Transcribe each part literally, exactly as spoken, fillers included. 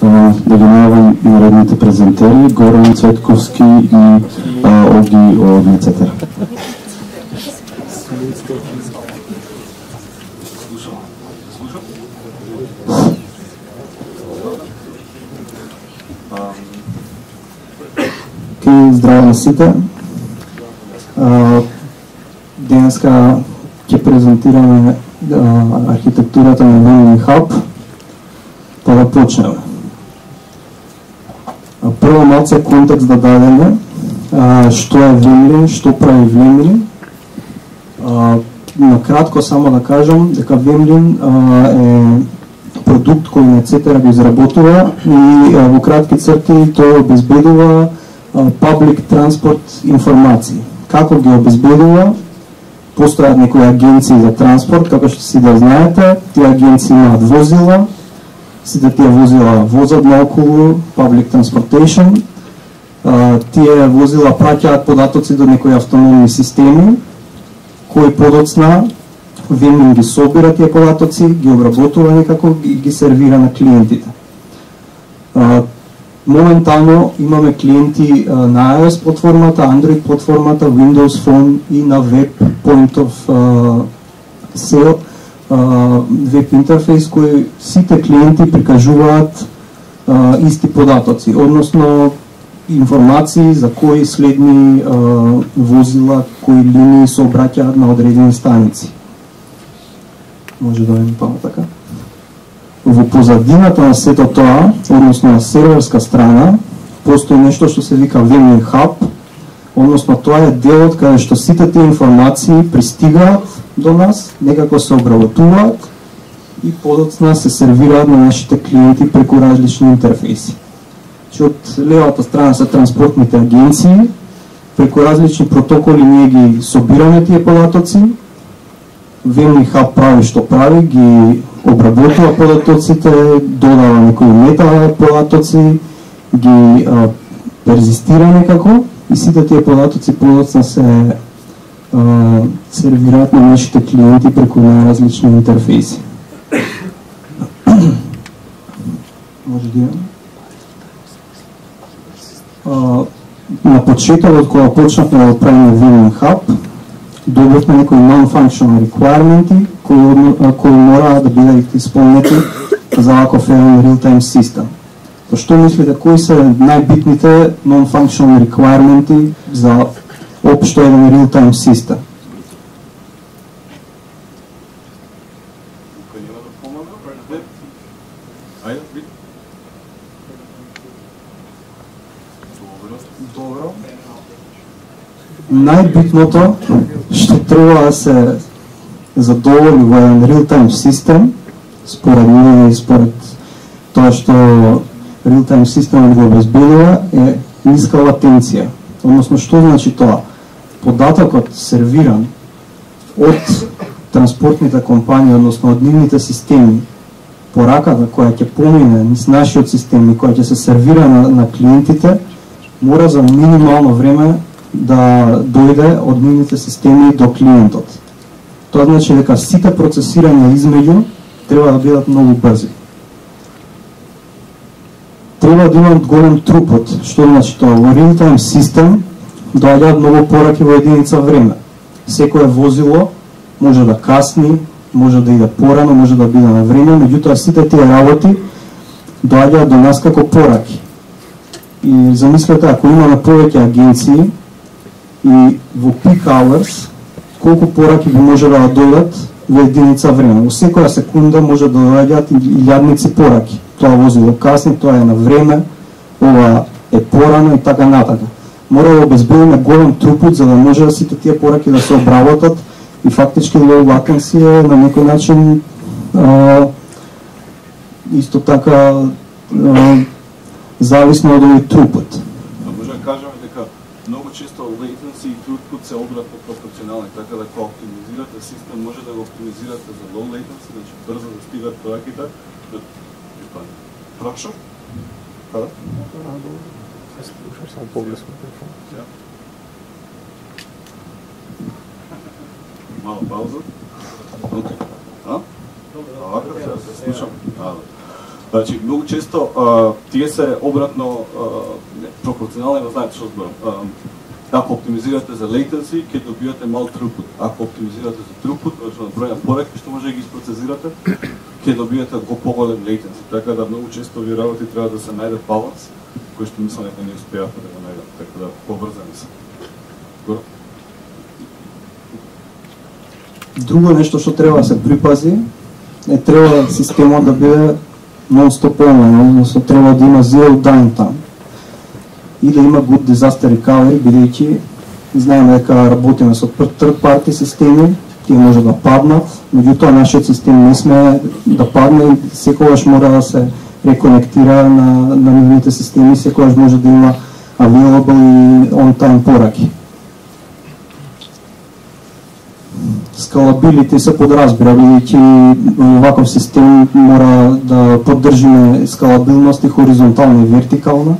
да ги најавам наредните презентери, Горан Цветковски и Оги од Лицетер. Здраво на сите. Денеска ќе презентираме архитектурата на Vimlin Hub. Па да почнеме. Прво малце контекст да дадеме што е Vimlin, што прави Vimlin. Накратко само да кажам дека Vimlin е продукт кој Netcetera го изработува и во кратки црти тој обезбедува public transport информации. Како ги обезбедува? Постојат некои агенции за транспорт, како што си да знаете, тие агенции имаат возила, сите тие возила возат наоколу, public transportation, тие возила праќаат податоци до некои автономни системи, кои подоцна Vimlin ги собира тие податоци, ги обработува некако и ги сервира на клиентите. Моментално имаме клиенти на iOS платформата, Android платформата, Windows Phone и на Web Point of uh, Sale uh, веб интерфейс кои сите клиенти прикажуваат uh, исти податоци, односно информации за кои следни uh, возила, кои линии се обраќаат на одредени станици. Може да видим по-натака. Во позадината на сето тоа, односно на серверска страна, постои нешто што се вика Vimlin Hub, односно тоа е делот каде што сите тие информации пристигаат до нас, некако се обработуваат и подоцна се сервираат на нашите клиенти преку различни интерфейси. Че од левата страна се транспортните агенции, преку различни протоколи ние ги собираме тие податоци, Vimlin Hub прави што прави, ги обработува податоците, додава некои мета податоци, ги а, перзистира некако и сите тие податоци подоцна се а, сервираат на нашите клиенти преку различни интерфейси. Може да имаме. На почетокот кога почнавме да правиме Vimlin Hub, добивме некои non-functional requirements кои, кои мора да бидат исполнети за ваков еден real-time систем. Па што мислите, кои се најбитните non-functional requirements за општо еден real-time систем? Добро. Најбитното што треба да се задоволи во еден real-time систем, според мене и според тоа што real-time системот го обезбедува, е ниска латенција. Односно, што значи тоа? Податокот сервиран од транспортните компании, односно од нивните системи, пораката која ќе помине низ нашиот систем и која ќе се сервира на, на клиентите, мора за минимално време да дојде од нивните системи до клиентот. Тоа значи дека сите процесирања измеѓу треба да бидат многу брзи. Треба да имат голем трупот, што значи тоа? Во real-time систем доаѓаат многу пораки во единица време. Секое возило може да касни, може да иде порано, може да биде на време, меѓутоа сите тие работи доаѓаат до нас како пораки. И замислете, ако имаме повеќе агенции и во peak hours, колку пораки би можело да дојдат во единица време. Во секоја секунда може да доаѓаат илјадници пораки. Тоа возило касни, тоа е на време, ова е порано и така натака. Мора да обезбедиме голем трупут за да може да сите тие пораки да се обработат и фактички low latency е на некој начин а, исто така а, зависно од овој трупут. Може да кажеме дека многу често latency и throughput се обратно пропорционални, така да кога оптимизирате систем, може да го оптимизирате за low latency, значи брзо да стигат пораките. Хорошо? Да. Се слушаш само по-близко телефон. Мала пауза. Окей. А? Овака се слушам. Значи, многу често а, тие се обратно а, не, пропорционални, знаете што зборам. Ако оптимизирате за latency, ќе добивате мал throughput. Ако оптимизирате за throughput, значи на број на пораки што може да ги изпроцесирате, ќе добиете го поголем latency. Така да многу често ви работи треба да се најде баланс, кој што мислам дека не успеавме да го најдем, така да поврзани се. Горо? Друго нешто што треба да се припази е треба системот да биде non-stop online, односно треба да има zero downtime и да има good disaster recovery, бидејќи знаеме дека работиме со third party системи, тие може да паднат, меѓутоа нашиот систем не сме да падне и секогаш мора да се реконектира на, на нивните системи, секогаш може да има available и on-time пораки. Scalability се подразбира, бидејќи ваков систем мора да поддржиме скалабилност и хоризонтална и вертикална.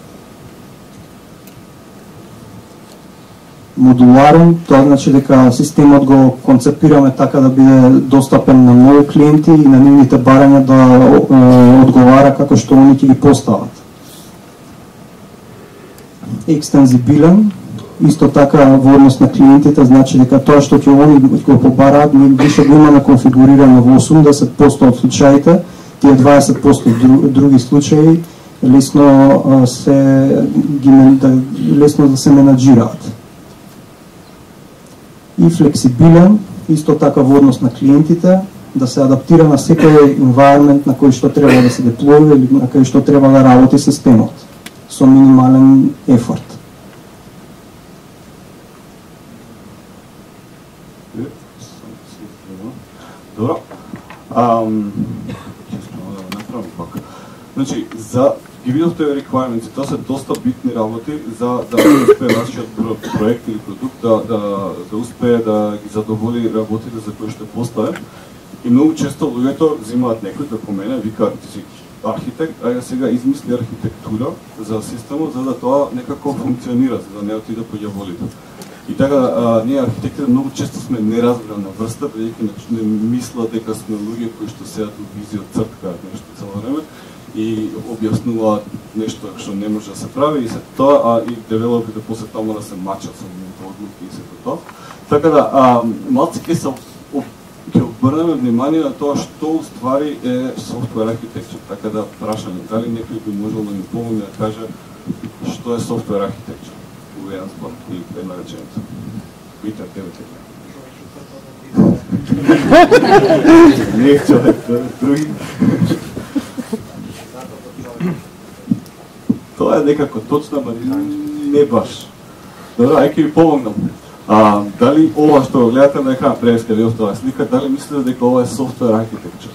Модуларен, тоа значи дека системот го концепираме така да биде достапен на многу клиенти и на нивните барања да е, одговара како што они ќе ги постават. Екстензибилен, исто така во однос на клиентите, значи дека тоа што ќе они го побараат, ние више го имаме конфигурирано во осумдесет проценти од случаите, тие дваесет проценти други случаи лесно се ги лесно да се менаџираат. И флексибилен, исто така во однос на клиентите, да се адаптира на секој environment на кој што треба да се деплојува или на кој што треба да работи системот со минимален ефорт. Добро. Ам да направам пак. Значи за ги видовте requirements, тоа се доста битни работи за да успее нашиот проект или продукт да, да, да успее да ги задоволи работите за кои што постави. И многу често луѓето взимаат некој како мене, викаат ти си архитект, ајде сега измисли архитектура за системот за да тоа некако функционира, за да не отиде по ѓаволите. И така а, ние архитектите многу често сме неразбрана врста, бидејќи не мислат дека сме луѓе кои што седат во визија црткаат нешто цело време и објаснуваат нешто што не може да се прави и се тоа, а и девелопите после тоа мора да се мачат со нивните одлуки и се тоа. Така да, а, малце ќе се ќе обрнеме внимание на тоа што уствари е софтвер архитектура. Така да прашање, дали некој би можел да ни помогне да каже што е софтвер архитектура? У еден збор или една реченица. Питам тебе тебе. Не е човек, други. Тоа е некако точно, ама не баш. Добро, ајде ќе ви помогнам. А, дали ова што го гледате на екран, преска ви оваа слика, дали мислите дека ова е софтвер архитектура?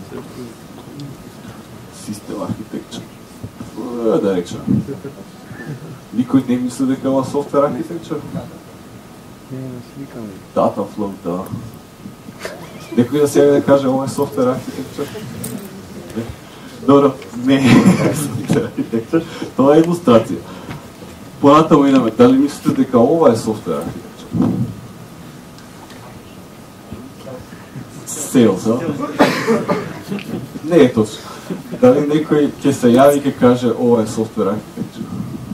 Систем архитектура. Да речем. Никој не мисли дека ова софтвер архитектура? Не, на слика ми. Dataflow, да. Некој да сега да каже ова е софтвер архитектура? Добро, не е софтвер архитектура, тоа е илустрација. Понатаму идеме, дали мислите дека ова е софтвер архитектура? Sales, а? Не е точно. Дали некој ќе се јави и ќе каже ова е софтвер архитектура?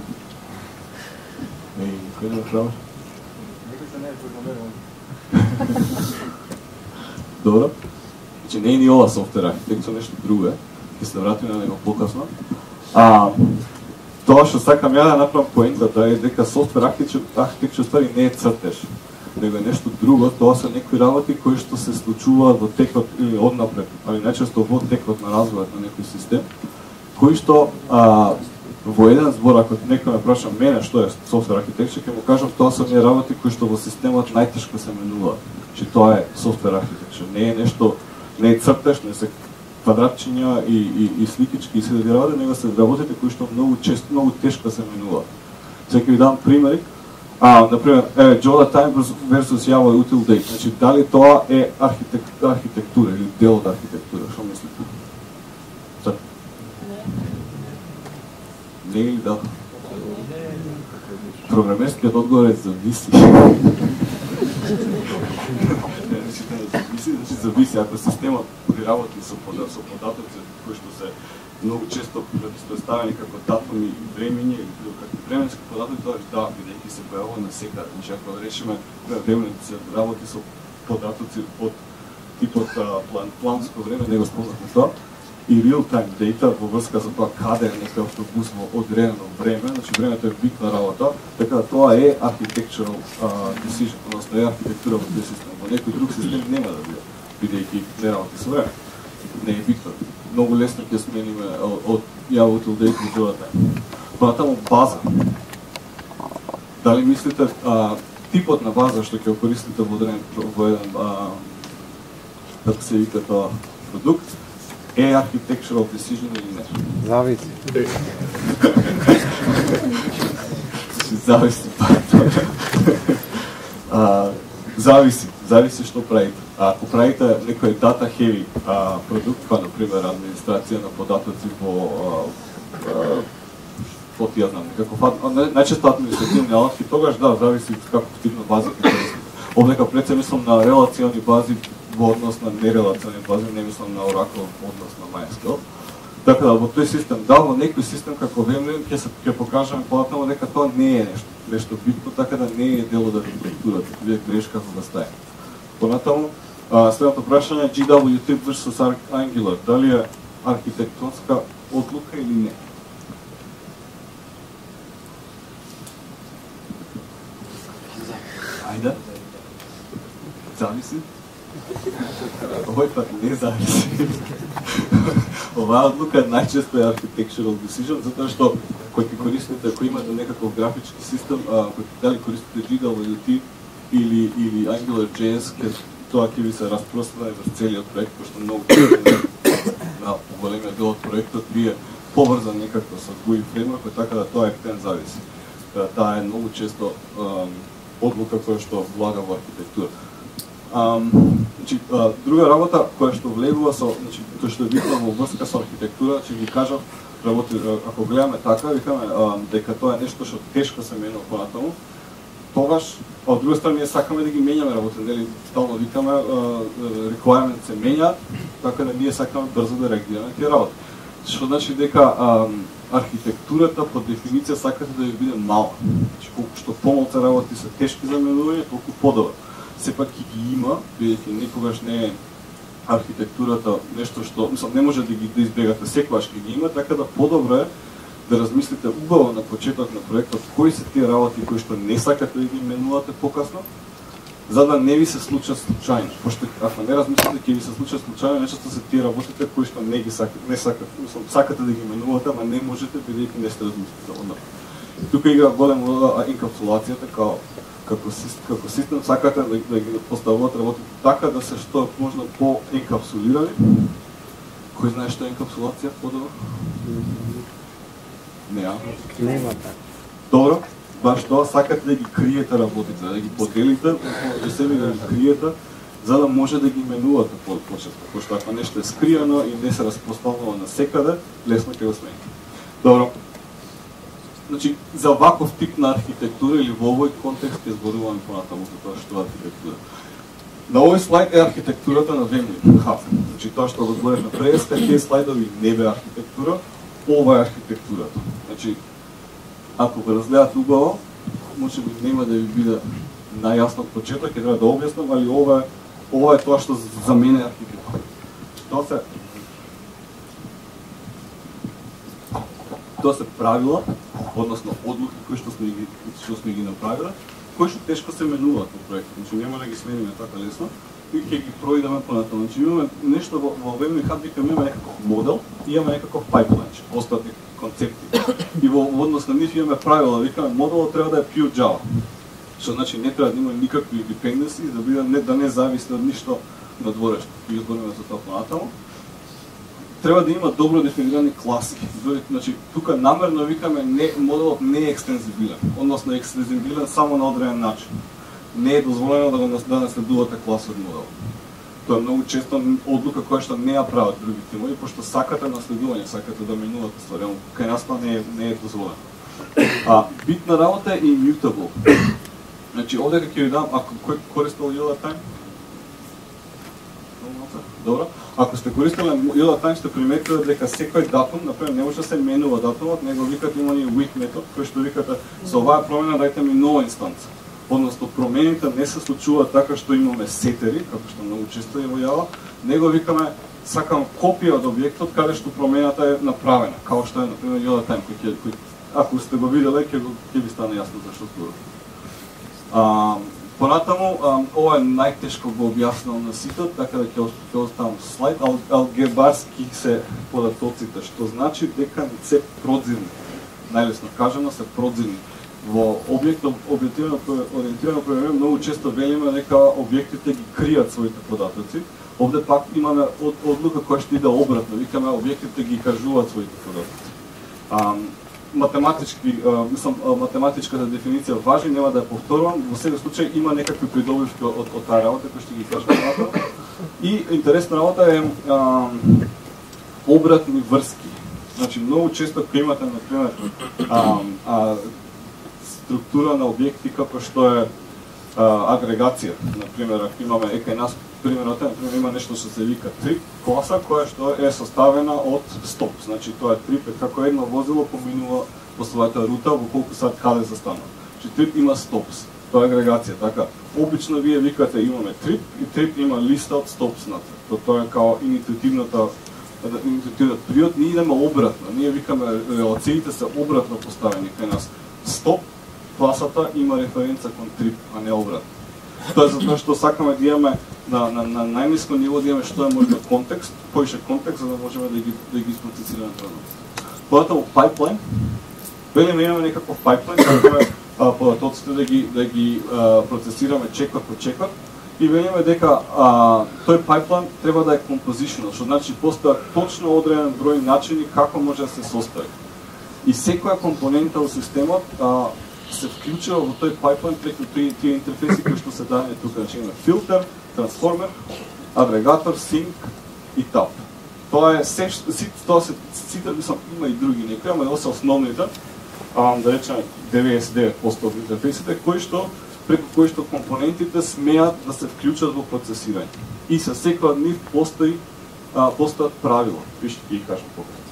Не, никој не прави. Некој се не е програмирал. Добро. Значи не е ни ова софтвер архитектура, нешто друго е. Ќе се вратиме на него покасно. А тоа што сакам ја да направам поентата е дека софтвер архитектура ствари не е цртеж, него е нешто друго, тоа се некои работи кои што се случуваат во текот или однапред, али најчесто во текот на развојот на некој систем, кои што а, во еден збор, ако некој ме праша мене што е софтвер архитектура, ќе му кажам тоа се оние работи кои што во системот најтешко се менуваат. Че тоа е софтвер архитектура, не е нешто, не е цртеж, не се квадратчиња и, и, и сликички и се да работи, него се работите кои што многу често, многу тешко се менуваат. Сега ќе ви дам примери. А, например, е, Joda Time versus Java Util Date. Значи, дали тоа е архитект, архитектура или дел од архитектура? Што мислите? Зад? Не или да? Програмерскиот одговор е зависи. Значи, зависи, значи зависи. Ако системот при работи со податоци кои што се многу често предоставени како датуми и времења или било какви временски податоци, тоа да, бидејќи се појавува навсекаде. Значи, ако решиме времењето се работи со податоци од типот план, планско време, не го спознавме тоа, и real-time data во врска за тоа каде е некој автобус во одредено време, значи времето е битна работа, така да тоа е architectural uh, decision, односно е архитектура во тој систем. Во некој друг систем нема да биде, бидејќи не работи со време. Не е битно. Многу лесно ќе смениме од Java till date во real-time. Понатаму база. Дали мислите а, типот на база што ќе користите во еден во еден а, како се вика тоа продукт е architectural decision или не? Зависи. Зависи. а, зависи. Зависи што правите. А, ако правите некој data heavy а, продукт, па например администрација на податоци во што ти ја знам, некаков најчесто административни алатки, тогаш да, зависи како типна база ќе користите. Овдека пред се мислам на релациони бази во однос на нерелациони бази, не мислам на Oracle во однос на MySQL. Така да, во тој систем, да, во некој систем како Vemlin ќе се ќе покажеме понатаму дека тоа не е нешто, нешто битно, така да не е дел од архитектурата, вие грешка кога стае. Понатаму, следното прашање Джи Дабл Ю Tip versus Angular, дали е архитектонска одлука или не? Ајде. Зависи. Овој пат не зависи. Оваа одлука најчесто е architectural decision, затоа што кој ќе користите, кој имате некаков графички систем, а, кој дали користите Джи Дабл Ю Ти или или AngularJS, ке тоа ќе ви се распространи врз целиот проект, пошто многу на поголемиот дел од проектот ви е поврзан некако со Г У I фреймворкот, така да тоа ефтен зависи. Таа е многу често одлука која што влага во архитектура. Um, значи, а, друга работа која што влегува со, значи, кој што е битна во врска со архитектура, че ви кажав, работи, ако гледаме така, викаме а, дека тоа е нешто што тешко се менува понатаму, тогаш, а од друга страна ние сакаме да ги менјаме работи, нели стално викаме requirement се менја, така да ние сакаме брзо да реагираме тие работи. Што значи дека а, архитектурата по дефиниција сакате да ви биде мала. Значи колку што помалку работи се тешки за менување, толку подобро. Сепак ќе ги има, бидејќи никогаш не е архитектурата нешто што, мислам, не може да ги да избегате, секогаш ќе ги има, така да подобро е да размислите убаво на почеток на проектот кои се тие работи кои што не сакате да ги менувате покасно, за да не ви се случат случајно. Пошто ако не размислите ќе ви се случат случајно, нечесто се тие работите кои што не ги сакате, не сакате, мислам, сакате да ги менувате, ама не можете бидејќи не сте размислите однапред. Тука игра голема улога енкапсулацијата као како систем, како систем сакате да, да ги поставувате работите така да се што можно по енкапсулирани. Кој знае што е енкапсулација подобро? Не, а? Нема така. Добро, баш тоа сакате да ги криете работите, да ги поделите од себе да ги криете, за да може да ги менувате по почеток. Пошто ако нешто е скриено и не се распространува насекаде, лесно ќе го смените. Добро. Значи, за ваков тип на архитектура или во овој контекст ќе зборуваме понатаму за тоа што е архитектура. На овој слайд е архитектурата на Vemlin Hub. Значи, тоа што го зборев на преска, тие слайдови не бе архитектура, ова е архитектурата. Значи, ако го разгледате убаво, може би нема да ви биде најасно од почеток, ќе треба да објаснам, али ова е, ова е тоа што за мене е архитектура. Тоа се Тоа се правила, односно одлуки кои што сме ги што сме ги направиле, кои што тешко се менуваат во проектот. Значи нема да ги смениме така лесно и ќе ги проидеме понатаму. Значи имаме нешто во, во Vemlin Hub, викаме имаме некаков модел и имаме некаков пайплайн, че постојат некакви концепти. И во однос на нив имаме правила, викаме моделот треба да е pure Java. Што значи не треба да има никакви dependencies, да биде не да не зависи од ништо надворешно. И изборуваме за тоа понатаму. Треба да има добро дефинирани класи. Значи, тука намерно викаме не, моделот не е екстензибилен, односно е екстензибилен само на одреден начин. Не е дозволено да го да наследувате клас од модел. Тоа е многу често одлука која што не ја прават други тимови, пошто сакате наследување, сакате да менувате ствари, кај нас тоа не е не е дозволено. А битна работа е immutable. Значи, овде ќе ви дам, ако кој користел real time? Добро. Ако сте користили Юла Time, сте приметили дека секој датум, например, не може да се менува датумот, него викате има ни with метод, кој што викате со оваа промена дајте ми нова инстанца. Односно промените не се случуваат така што имаме сетери, како што многу често е во Java, него викаме сакам копија од објектот каде што промената е направена, како што е например Юла Time, кој кој ако сте го виделе ќе ќе ви стане јасно зашто зборувам. А понатаму, ова е најтешко го објаснал на ситот, така да ќе ќе оставам слайд, ал, алгебарски се податоците, што значи дека не се продзирни. Најлесно кажано се продзирни. Во објект објективно ориентирано програмирање многу често велиме дека објектите ги кријат своите податоци. Овде пак имаме од, одлука која што иде обратно, викаме објектите ги кажуваат своите податоци. А, математички, а, мислам, математичката дефиниција важи, нема да ја повторувам, во секој случај има некакви придобивки од, од таа работа, кои што ги кажам натаму. И интересна работа е а, обратни врски. Значи, многу често кога имате, например, а, а, структура на објекти како што е а, агрегација. Например, ако имаме екај нас, примерот е, например, има нешто што се вика трип класа, која што е составена од стоп. Значи, тоа е трип, е како едно возило поминува по својата рута, во колку сат каде застанува. Значи, трип има стопс. Тоа е агрегација, така. Обично вие викате имаме трип и трип има листа од стопс на тоа. Тоа е као интуитивната интуитивниот приод, ние идеме обратно. Ние викаме релациите се обратно поставени кај нас. Стоп класата има референца кон трип, а не обратно. Тоа е затоа што сакаме да имаме на, на, на најниско ниво да имаме што е можда контекст, поише контекст, за да можеме да ги, да ги изпроцесираме продукти. Податоци пайплайн, велиме имаме некаков пайплайн, сакаме податоците да ги, да ги а, процесираме чекор по чекор, и велиме дека а, тој пайплайн треба да е композишнал, што значи постојат точно одреден број начини како може да се состави. И секоја компонента во системот а, се вклучува во тој пайплайн преку тие, тие интерфеси кои што се дадени тука, значи има филтер, трансформер, агрегатор, синк и тап. Тоа е се тоа се сите, мислам, има и други некои, ама ова се основните, а, да речеме деветдесет и девет проценти од интерфесите кои што преку кои што компонентите смеат да се вклучат во процесирање. И со секој од нив постои а, постојат правила, виште ќе ги кажам покај.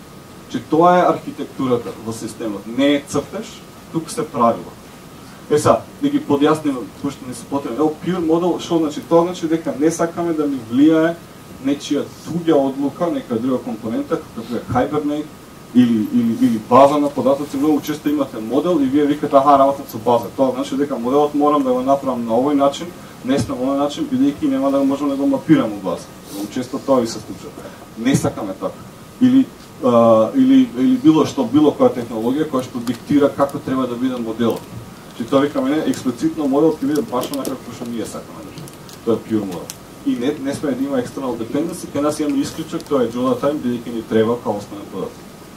Че тоа е архитектурата во системот, не е цртеж, туку се правила. Е са, да ги подјасниме, пошто не се потребни. Ево, pure model, што значи? Тоа значи дека не сакаме да ни влијае нечија туѓа одлука, нека друга компонента, како е Hibernate или, или, или база на податоци. Многу често имате модел и вие викате, аха, работат со база. Тоа значи дека моделот морам да го направам на овој начин, не на овој начин, бидејќи нема да можам да го мапирам у база. Многу често тоа ви се случува. Не сакаме така. Или Uh, или, или било што, било која технологија која што диктира како треба да биде моделот. Че тоа викаме не, експлицитно моделот ќе биде баш онака како што ние сакаме да биде. Тоа е pure model. И не, не сме да има external dependency, кај нас имаме исклучок, тоа е Jola Time, бидејќи ни треба као основен податок.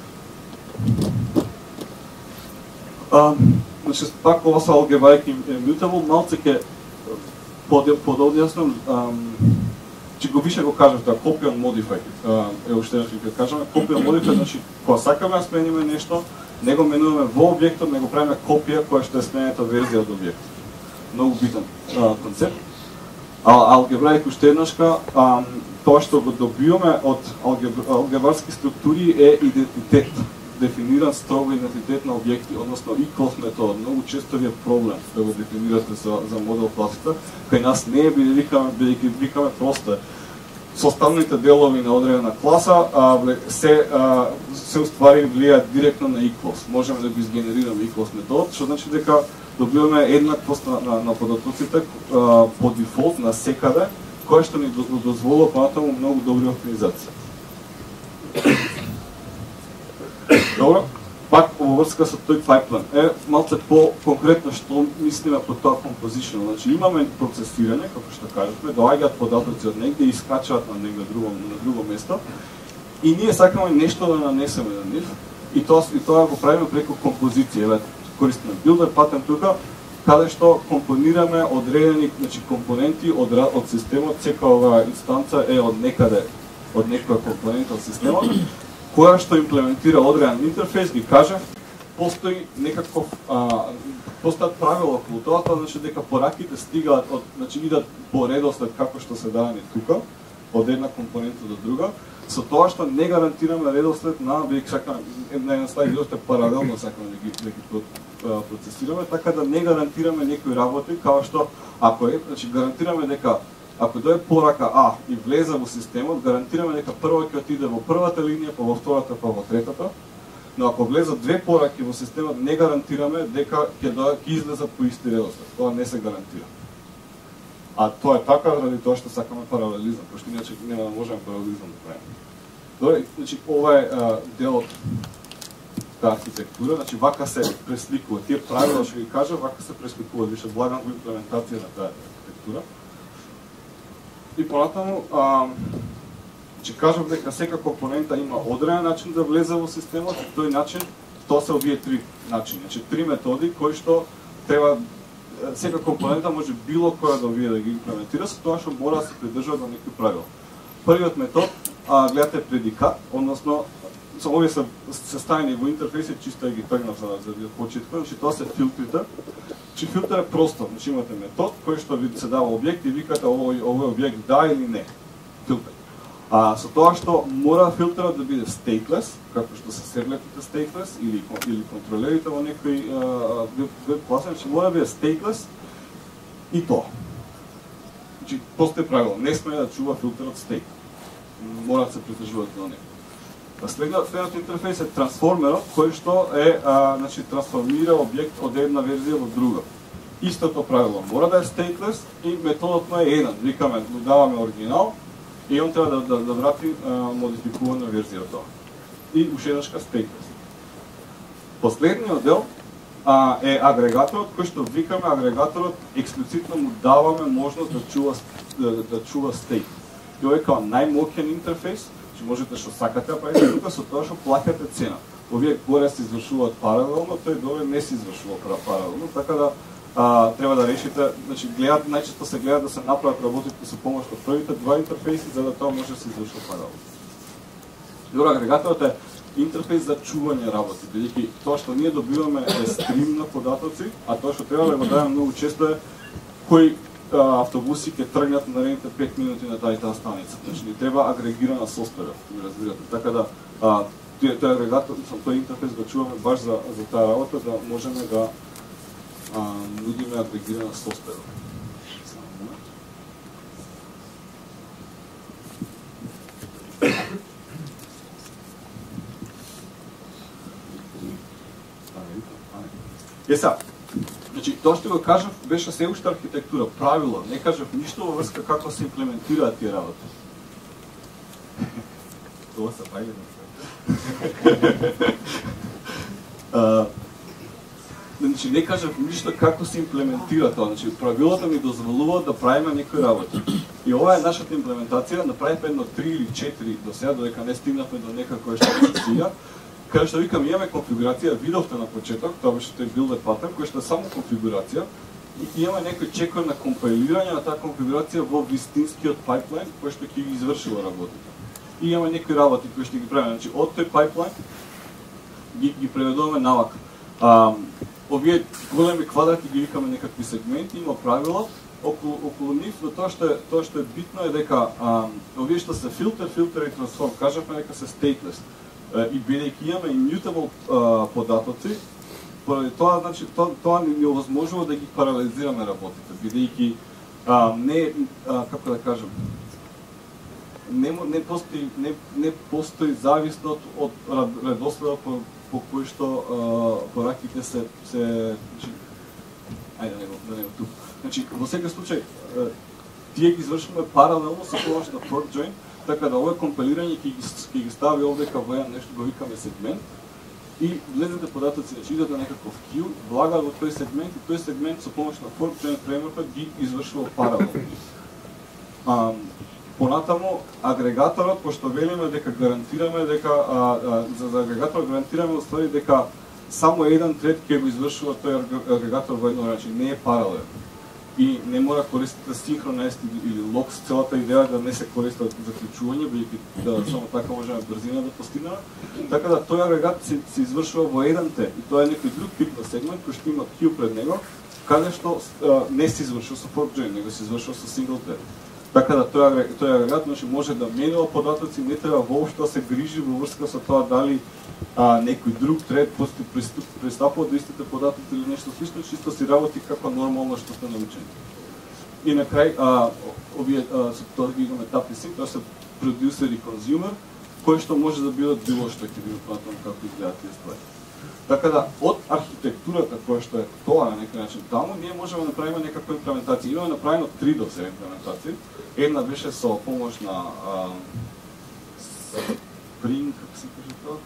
Uh, значи, пак ова со algebraic immutable, малце ќе пододјаснам, че го више го кажав тоа, copy and modify, е уште нешто ќе кажеме, copy and modify, значи, кога сакаме да смениме нешто, не го менуваме во објектот, не го правиме копија која што е сменета верзија од објектот. Многу битен а, концепт. А алгебраик уште еднашка, а, тоа што го добиваме од алгебарски структури е идентитет, дефиниран строго идентитет на објекти, односно и клас метод. Многу често ви е проблем да го дефинирате за, за модел класите, кај нас не е бидејќи бидејќи викаме просто составните делови на одредена класа а, се, а, се уствари влијаат директно на и-клас. Можеме да го изгенерираме и-клас метод, што значи дека добиваме еднаквост на, на, на податоците а, по дефолт на секаде, која што ни дозволува понатаму многу добри оптимизации. Добро, пак во врска со тој пайплайн е малце по-конкретно што мислиме по тоа composition. Значи имаме процесирање, како што кажавме, доаѓаат податоци од негде и искачаат на негде друго на друго место и ние сакаме нешто да нанесеме на нив и тоа и тоа го правиме преку композиција. Еве користиме builder патен тука каде што компонираме одредени, значи компоненти од од системот, секоја инстанца е од некаде од некоја компонента од системот, која што имплементира одреден интерфейс, ги каже, постои некаков а, постојат правила околу тоа, тоа значи дека пораките стигаат од, значи идат по редослед како што се дадени тука, од една компонента до друга, со тоа што не гарантираме редослед на, вие сакаме, на една слайд видовте паралелно сакаме да ги, да ги процесираме, така да не гарантираме некои работи, као што, ако е, значи гарантираме дека ако дојде порака А и влезе во системот, гарантираме дека прво ќе отиде во првата линија, па во втората, па во третата. Но ако влезат две пораки во системот, не гарантираме дека ќе ќе излезат по исти редослед. Тоа не се гарантира. А тоа е така заради тоа што сакаме паралелизам, пошто иначе нема да можеме паралелизам да правиме. Добре, значи ова е а, дел од таа архитектура, значи вака се пресликува. Тие правила што ги кажа, вака се пресликува, више влагам во имплементација на таа архитектура. И понатаму, а, че кажав дека сека компонента има одреден начин да влезе во системот, и тој начин, тоа се овие три начини, значи три методи кои што треба, сека компонента може било која да овие да ги имплементира, со тоа што мора да се придржува на некои правила. Првиот метод, а, гледате предикат, односно, со овие се, се ставени во интерфейси, чисто ги тргнав за, за да почетка, значи тоа се филтрите. Значи филтер е просто, значи имате метод кој што ви се дава објект и викате овој овој објект да или не. Филтер. А со тоа што мора филтерот да биде stateless, како што се сервлетите stateless или или контролерите во некој веб класа, значи мора да биде stateless и тоа. Значи постои правило, не сме да чува филтерот state. Мора да се придržувате на него. Следниот интерфейс е трансформерот, кој што е, а, значи, трансформира објект од една верзија во друга. Истото правило мора да е stateless и методот му е еден. Викаме, му даваме оригинал и он треба да, да, да врати а, модификувана верзија од тоа. И уште еднашка stateless. Последниот дел а, е агрегаторот, кој што викаме агрегаторот експлицитно му даваме можност да чува, да, да чува state. И ова е као најмоќен интерфейс, че можете што сакате да правите тука со тоа што плаќате цена. Овие горе се извршуваат паралелно, тој доле не се извршува паралелно, така да а, треба да решите, значи гледат најчесто се гледа да се направат работите со помош од првите два интерфейси за да тоа може да се извршува паралелно. Добро, агрегаторот е интерфейс за чување работи, бидејќи тоа што ние добиваме е стрим на податоци, а тоа што треба да го дадеме многу често е кој автобуси ќе тргнат на наредните пет минути на таа и таа станица. Значи ни треба агрегирана софтвера, ми разбирате. Така да а, тој агрегатор, тој интерфейс го чуваме баш за за таа работа да можеме да а, нудиме агрегирана софтвера. Еса, значи, тоа што го кажав беше се уште архитектура, правила, не кажав ништо во врска како се имплементираат тие работи. Тоа се прави на Значи, не кажав ништо како се имплементира тоа, значи, правилата ми дозволуваат да правиме некои работи. И ова е нашата имплементација, направивме едно три или четири до сега, додека не стигнавме до некако што се стига. Каде што викам, имаме конфигурација, видовте на почеток, тоа беше тој билд паттерн, кој што е само конфигурација, и имаме некој чекор на компилирање на таа конфигурација во вистинскиот пайплайн, кој што ќе ги извршува работите. И имаме некои работи кои што ги правиме, значи од тој пайплайн ги, ги преведуваме навака. А, овие големи квадрати ги викаме некакви сегменти, има правила околу, околу нив, но тоа што е, тоа што е битно е дека а, овие што се филтер, филтер и трансформ, кажавме дека се stateless. И бидејќи имаме immutable податоци, поради тоа, значи, тоа, тоа ни овозможува да ги паралелизираме работите, бидејќи не, а, како да кажам, не, не постои не, не постои зависност од редоследот по, по кој што а, пораките се се значи, ајде да не го да не го тук. Значи, во секој случај а, тие ги извршуваме паралелно со помош на fork join. Така да овој компилирање ќе ги, ги стави овдека во еден нешто го викаме сегмент и влезете податоци, значи идете на некаков queue, влагаат во тој сегмент и тој сегмент со помош на fork join фреймворкот ги извршува паралелно. А, понатаму агрегаторот, пошто велиме дека гарантираме дека а, а, за, за агрегаторот гарантираме уствари дека само еден тред ќе го извршува тој агрегатор во едно време, значи не е паралелно. И не мора користите синхронест или локс, целата идеја да не се користат заклучување, бидејќи да само така можеме брзина да постигнеме. Така да тој агрегат се, се извршува во еден тред и тоа е некој друг тип на сегмент кој што има queue пред него, каде што а, не се извршува со fork join, него се извршува со single thread. Така да тој тој агрегат значи може да менува податоци, не треба воопшто да се грижи во врска со тоа дали а, некој друг трет приступ пристапува до истите податоци или нешто слично, чисто си работи како нормално што сте научени. И на крај а, овие а, со тоа ги имаме таписи, тоа се продюсер и конзюмер, кои што може да бидат било што ќе видат понатаму како изгледаат тие ствари. Така да, од архитектурата која што е тоа на некој начин таму, ние можеме да направиме некаква имплементација. Имаме направено три до сега имплементации. Една беше со помош на а, Spring, како се каже тоа?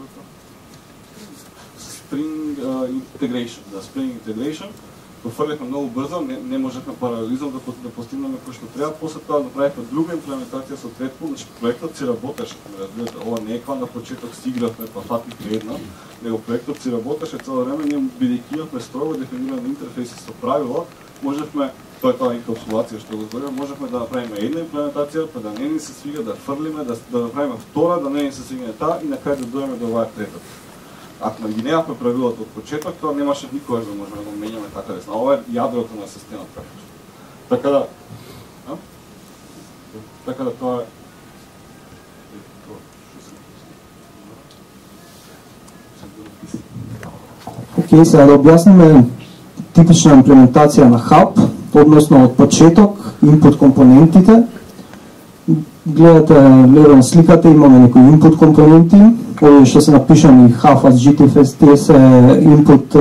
Spring uh, Integration, да, Spring Integration. Го фрлевме многу брзо, не, не можевме паралелизам да, да постигнеме кој што треба. После тоа направивме друга имплементација со Threadpool, значи проектот си работеше, разбирате, ова не е кога на почеток си игравме па фативме една, него проектот си работеше цело време, ние бидејќи имавме строго дефинирани интерфејси со правила, можевме, тоа е тоа инкапсулација што го зборувам, можевме да направиме една имплементација, па да не ни се свига да фрлиме, да, да направиме втора, да не ни се свига таа и на крај да дојдеме до оваа трета. Ако ги немавме правилата од почеток, тоа немаше никогаш да можеме да менјаме така лесно. Ова е јадрото на системот практично. Така да, а? Така да тоа е Океј, сега да објасниме типична имплементација на хаб, односно од почеток, инпут компонентите. Гледате лево на сликата, имаме некои инпут компоненти, овие што се напишани хафас, джи ти еф ес, тие се инпут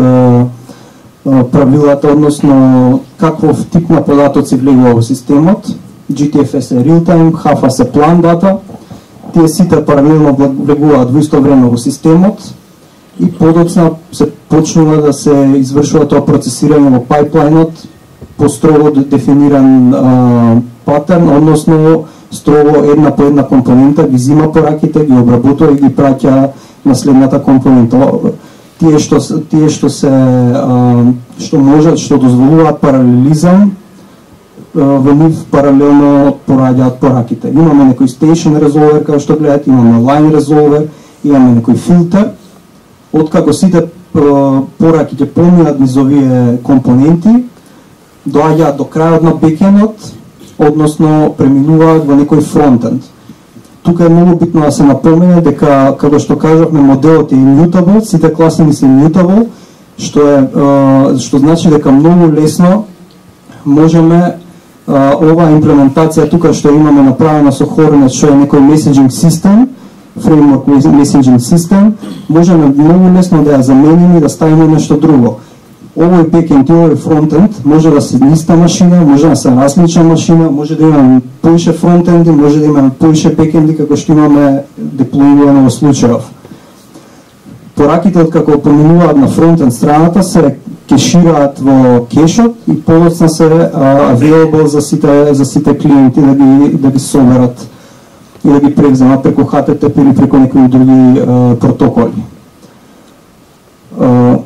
правилата, односно каков тип на податоци влегува во системот. джи ти еф ес е real time, хафас е plan data, тие сите паралелно влегуваат во исто време во системот и подоцна се почнува да се извршува тоа процесирање во пайплайнот по строго дефиниран а, патерн, односно строго една по една компонента ги зима пораките, ги обработува и ги праќа на следната компонента. Тие што тие што се а, што можат, што дозволуваат паралелизам, а, во нив паралелно пораѓаат пораките. Имаме некој station resolver, како што гледате, имаме line resolver, имаме некој филтер. Откако сите а, пораки ќе поминат низ овие компоненти, доаѓаат до крајот на бекендот, односно преминуваат во некој фронтенд. Тука е многу битно да се напомене дека, како што кажавме, моделот е immutable, сите класи се immutable, што е што значи дека многу лесно можеме оваа имплементација тука што имаме направена со Hornet, што е некој messaging систем, framework messaging систем, можеме многу лесно да ја замениме и да ставиме нешто друго. Овој бекенд и овој фронтенд може да се иста машина, може да се различна машина, може да имаме поише фронтенди, може да имаме поише бекенди, како што имаме деплојувано во случајов. Пораките откако поминуваат на фронтенд страната се кешираат во кешот и подоцна се available за сите за сите клиенти да ги да ги соберат и да ги превземат преку Х Т Т П или преку некои други а, протоколи. А,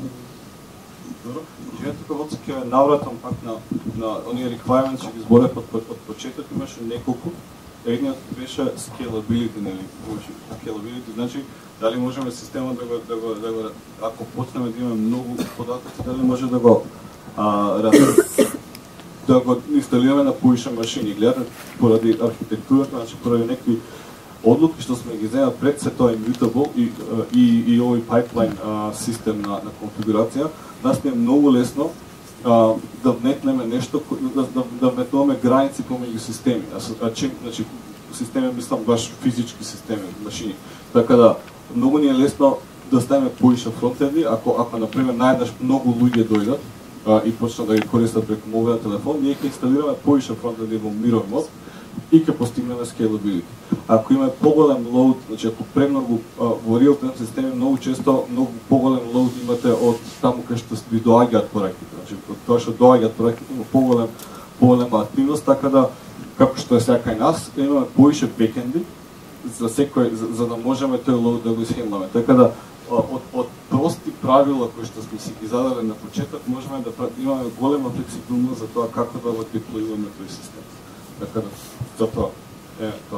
Ќе навратам пак на на оние requirements што ги зборев од, од почеток, имаше неколку. Едниот беше scalability, нели? Scalability значи дали можеме системот да го да го да го ако почнеме да имаме многу податоци, дали може да го а, раз, да го инсталираме на поише машини. Гледате поради архитектурата, значи поради некои одлуки што сме ги земали пред се тоа immutable и и и овој pipeline а, систем на на конфигурација, нас не е многу лесно Uh, да вметнеме нешто, да, да, да вметнуваме граници помеѓу системи. А, а чим, значи, системи мислам баш физички системи, машини. Така да, многу ни е лесно да ставиме поише фронтенди, ако, ако например, најдеш многу луѓе дојдат uh, и почнат да ги користат преку мобилен телефон, ние ќе инсталираме поише фронтенди во mirror mode и ќе постигнеме scalability. Ако има поголем лоуд, значи ако премногу во real-time системи, многу често многу поголем лоуд имате од таму кај што ви доаѓаат пораките. Значи тоа што доаѓаат пораките има поголем поголема активност, така да како што е сега кај нас, имаме поише бекенди за секој за, за да можеме тој лоуд да го исхендламе. Така да од од прости правила кои што сме си ги задале на почеток, можеме да имаме голема флексибилност за тоа како да го деплојуваме тој систем. Така да, за тоа е тоа.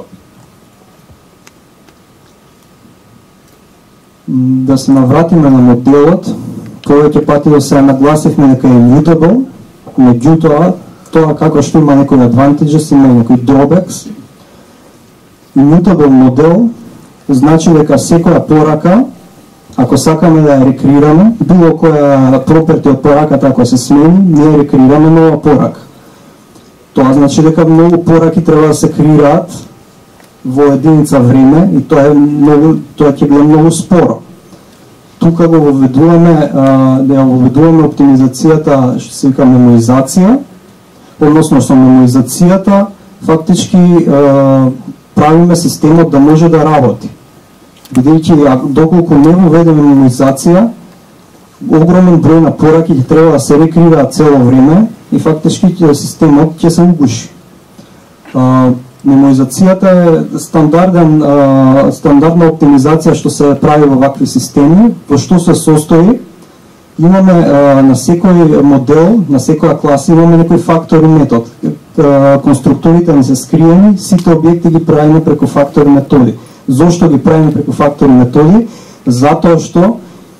Да се навратиме на моделот, повеќе пати да се нагласивме дека е immutable, меѓутоа тоа како што има некои advantages, има некои drawbacks. Immutable модел значи дека секоја порака, ако сакаме да ја рекреираме, било која проперти од пораката ако се смени, ние рекреираме нова порака. Тоа значи дека многу пораки треба да се креираат во единица време и тоа е многу, тоа ќе биде многу споро. Тука го воведуваме, да ја воведуваме оптимизацијата, што се вика меморизација, односно со меморизацијата фактички правиме системот да може да работи. Бидејќи доколку не воведеме меморизација, огромен број на пораки ќе треба да се рекреираат цело време и фактички системот ќе се угуши. Меморизацијата е стандарден, стандардна оптимизација што се прави во вакви системи, во што се состои. Имаме на секој модел, на секоја класа имаме некој фактор и метод. Конструкторите не се скриени, сите објекти ги правиме преку фактори и методи. Зошто ги правиме преку фактори и методи? Затоа што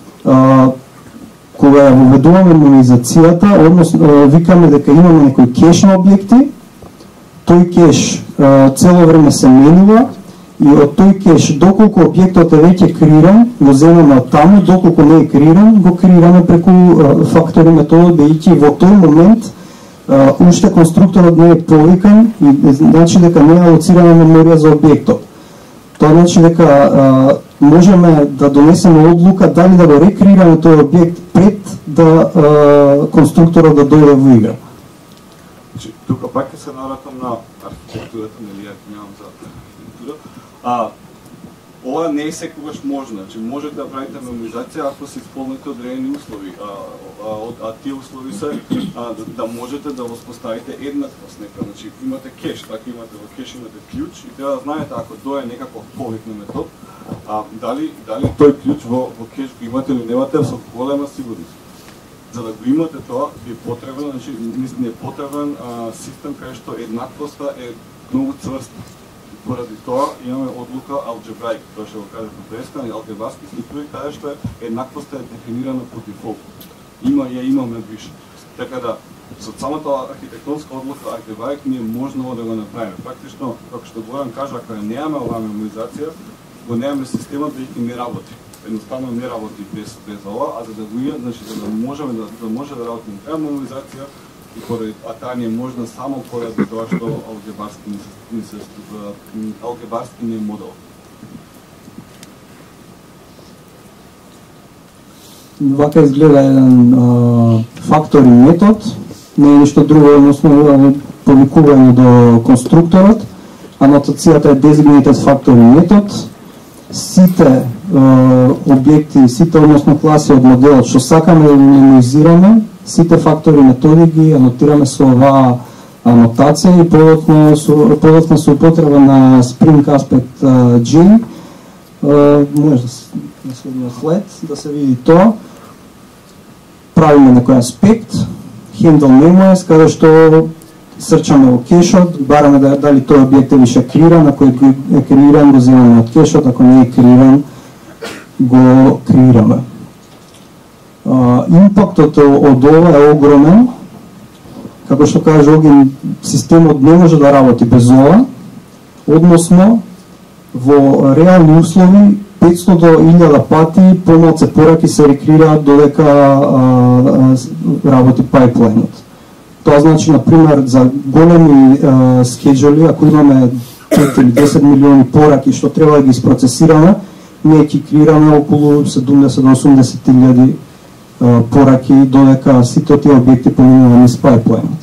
кога ја воведуваме меморизацијата, односно викаме дека имаме некој кеш на објекти, тој кеш цело време се менува и од тој кеш, доколку објектот е веќе креиран, го земеме од таму, доколку не е креиран, го креираме преку фактори методи, бидејќи во тој момент уште конструкторот не е повикан и значи дека не е алоцирана меморија за објектот. Тоа значи дека можеме да донесеме одлука дали да го рекреираме тој објект пред да конструкторот да дојде во игра. Тука пак ќе се навратам на архитектурата, нели ја немам за архитектура. А ова не е секогаш можно, значи можете да правите меморизација ако се исполните одредени услови, а, а, а, а тие услови се а, да, да можете да воспоставите еднаквост нека, значи имате кеш, така имате во кеш имате клjuč и треба да знаете ако дое некаков повик на метод, а дали дали тој клjuč во во кеш го имате или немате со голема сигурност. За да го имате тоа, ви е потребен, значи не е потребен а, систем кај што еднаквоста е многу цврста. Поради тоа имаме одлука алгебраик, тоа што го кажа на преска, алгебарски структури, каде што е еднаквоста е дефинирана по дефолт. Има ја имаме више. Така да со самата архитектонска одлука алгебраик ние можново да го направиме. Практично, како што Горан кажа, ако немаме оваа меморизација, го немаме системот да не работи. Едноставно не работи без без ова, а за да го има, значи за да можеме да да може да работиме треба меморизација и поради а таа не е можна само поради тоа што алгебарски не се, не се алгебарски не е модел. Вака изгледа еден а, фактор и метод, не е ништо друго, односно повикување до конструкторот. Анотацијата е designated фактор и метод. Сите објекти, сите односно класи од моделот што сакаме да меморизираме, сите фактори и методи ги анотираме со оваа анотација и подоцна со подоцна со употреба на Spring Aspect J. Може да се следува след да се види тоа. Правиме некој аспект, handle memories, каде што срчаме во кешот, бараме да, дали тој објект е више креиран, ако е креиран го земаме од кешот, ако не е креиран го креираме. Импактот од ова е огромен, како што кажа Огин, системот не може да работи без ова, односно во реални услови петстотини до илјада пати помалку пораки се рекреираат додека а, а, работи пайплајнот. Тоа значи, например, за големи а, скеџули, ако имаме пет или десет милиони пораки што треба да ги isпроцесираме, ние ќе креираме околу седумдесет до осумдесет илјади пораки додека сите тие објекти поминуваат низ пайплајнот.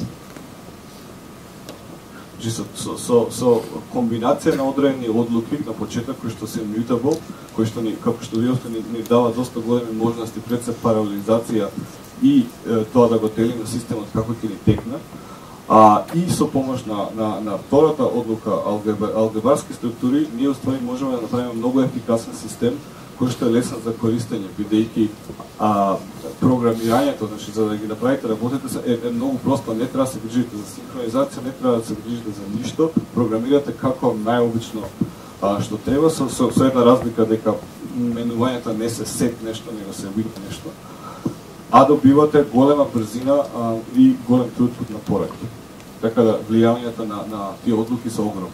Со, со, со, со комбинација на одредени одлуки на почеток кои што се mutable, кои што ни, како што видовте, ни, ни дава доста големи можности пред се паралелизација и е, тоа да го делиме системот како ќе ни текне. А и со помош на на на втората одлука алгебар, алгебарски структури, ние уствари можеме да направиме многу ефикасен систем кој што е лесен за користење, бидејќи а програмирањето, значи за да ги направите работите се е, е многу просто, не треба да се грижите за синхронизација, не треба да се грижите за ништо, програмирате како најобично а, што треба со, со, со една разлика дека менувањето не се сет нешто, него се with нешто, а добивате голема брзина а, и голем труд на пораки. Така да влијањата на, на тие одлуки се огромни.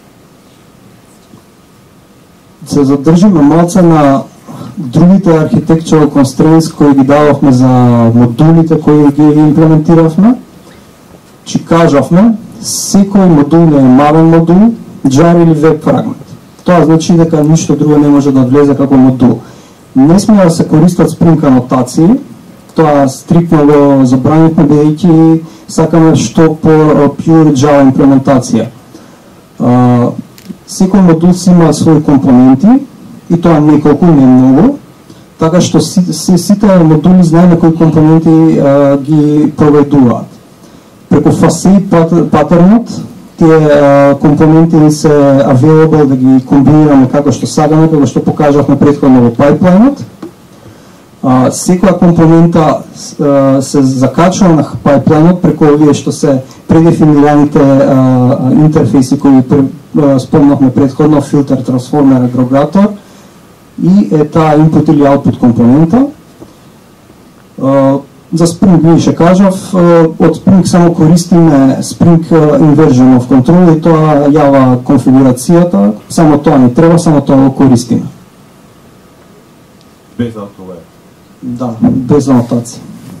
Се задржиме малце на другите architectural constraints кои ги дававме за модулите кои ги имплементиравме. Че кажавме, секој модул не е мален модул, jar или веб фрагмент. Тоа значи дека ништо друго не може да влезе како модул. Не сме да се користат Spring анотации, тоа стриктно го забранивме бидејќи сакаме што по pure Java имплементација. Секој модул си има своји компоненти и тоа неколку, не многу, така што сите модули знаеме кои компоненти а, ги проведуваат. Преку facade патернот, тие а, компоненти се available да ги комбинираме како што сакаме, како што покажавме претходно во пайплайнот. Uh, секоја компонента uh, се закачува на пайплайнот преку овие што се предефинираните uh, интерфейси кои uh, спомнавме претходно, филтер, трансформер, агрегатор и е таа input или output компонента. Uh, за Spring ви ще кажав, uh, од Spring само користиме Spring uh, Inversion of Control и тоа јава конфигурацијата, само тоа не треба, само тоа го користиме. Без автове. Да, без анотации.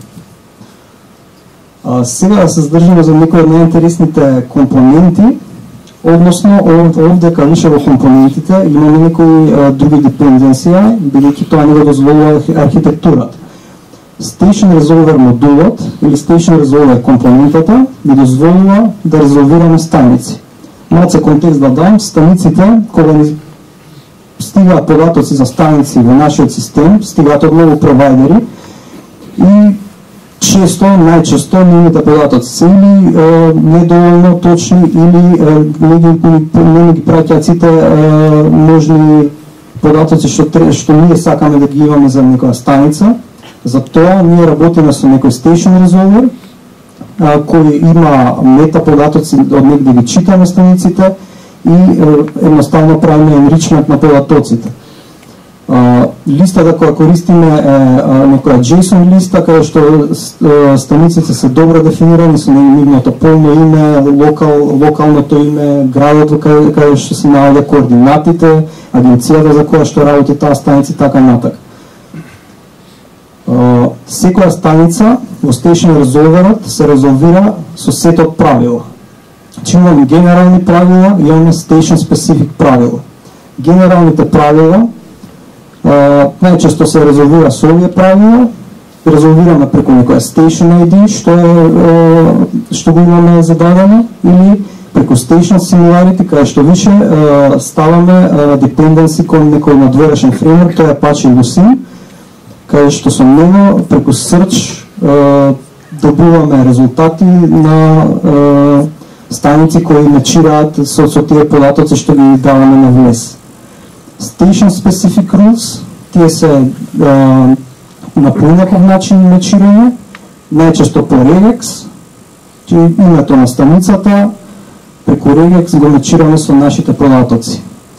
А, сега да се здржиме за некои од најинтересните компоненти, односно овде кај више во компонентите имаме некои а, други депенденција, бидејќи тоа не го дозволува архитектурата. Station Resolver модулот или Station Resolver компонентата ни дозволува да резолвираме станици. Малце контекст да дам, станиците кога ни стигаат податоци за станици во нашиот систем, стигаат од многу провайдери и често, најчесто, нивните податоци се или е, недоволно точни или е, не, ги, не ги праќаат сите е, можни податоци што, што ние сакаме да ги имаме за некоја станица. Затоа ние работиме со некој Station Resolver а, кој има мета податоци, од негде ги читаме станиците и е, едноставно правиме enrichment на податоците. Uh, листата која користиме е uh, некоја JSON листа, каде што uh, станиците се добро дефинирани со нивното полно име, локал, локалното име, градот каде, каде што се наоѓа координатите, агенцијата за која што работи таа станица и така натак. Uh, секоја станица во Station Resolverот се резолвира со сет од правила. Че имаме генерални правила и имаме Station Specific правила. Генералните правила Uh, најчесто се резолвира со овие правила, резолвираме преку некоја Station ай ди, што е uh, што го имаме зададено, или преку Station Similarity, каде што више uh, ставаме uh, dependency кон некој надворешен фреймворк, тоа е Apache Lucene, каде што со него преку search uh, добуваме резултати на uh, станици кои мечираат со, со тие податоци што ги даваме на влез. Station Specific Rules, тие се е, на поинаков начин мечирање, најчесто по regex, че името на станицата, преку regex го мечираме со нашите податоци.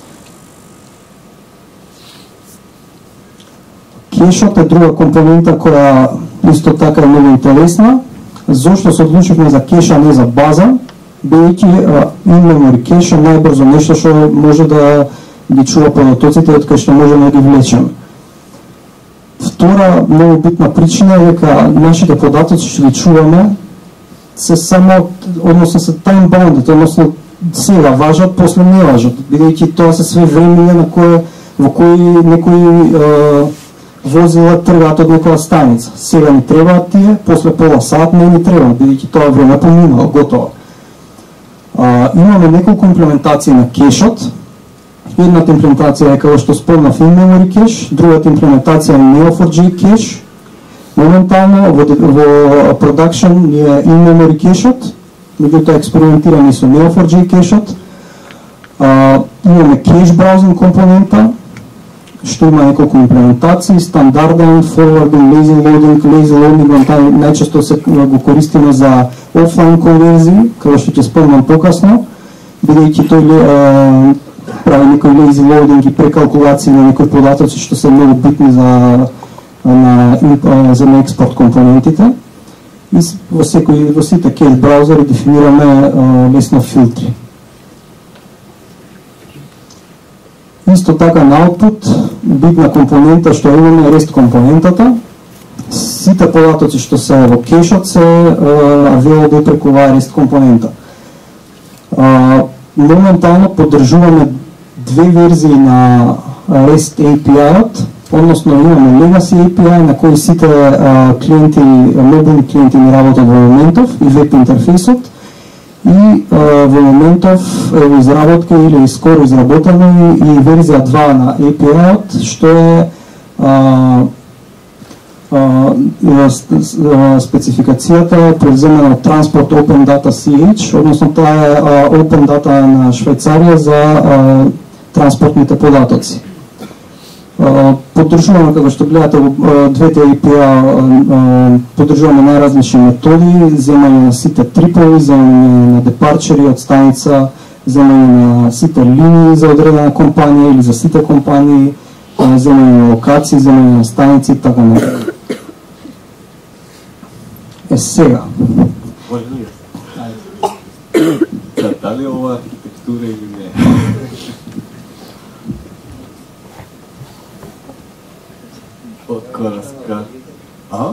Кешот е друга компонента која исто така е многу интересна. Зошто се одлучивме за кеша, не за база, бидејќи in-memory кеш е најбрзо нешто што може да ги чува податоците од кај што можеме да ги влечеме. Втора многу битна причина е дека нашите податоци што ги чуваме се само, односно се time bounded, односно сега важат, после не важат, бидејќи тоа се све времење на кое во кои некои е, возила тргаат од некоја станица. Сега ни требаат тие, после пола сат не ни треба, бидејќи тоа време поминало, готово. А, имаме неколку имплементации на кешот. Едната имплементација е како што спомнав in-memory кеш, другата имплементација е нео фор джей кеш. Моментално во, во production е in-memory кешот, меѓутоа експериментираме со нео фор джей кешот. А, имаме кеш браузинг компонента, што има неколку имплементации, стандарден, forwarding, lazy loading, lazy loading, најчесто се го користиме за офлайн конверзии, како што ќе спомнам покасно, бидејќи тој прави некој lazy loading и прекалкулации на некои податоци што се многу битни за на, за на експорт компонентите. И во секој во сите кейс браузери дефинираме а, лесно филтри. Исто така на output битна компонента што имаме REST компонентата. Сите податоци што се во кешот се available преку оваа REST компонента. А, моментално поддржуваме две верзии на REST ей пи ай-от, односно имаме Legacy ей пи ай на кои сите а, клиенти, мобилни клиенти ни работат во моментов и веб интерфейсот, и а, во моментов е во изработка или скоро изработено и, и верзија два на ей пи ай-от, што е а, спецификацијата превземена од Transport Open Data си еич, односно таа е Open Data на Швајцарија за а, транспортните податоци. Поддржуваме, како што гледате, двете ей пи ай поддржуваме најразлични методи, земање на сите трипови, земање на депарчери од станица, земање на сите линии за одредена компанија или за сите компании, земање на локации, земање на станици и така натаму. Е сега. Може ли? Да, дали ова архитектура или не? Од Кораска. А?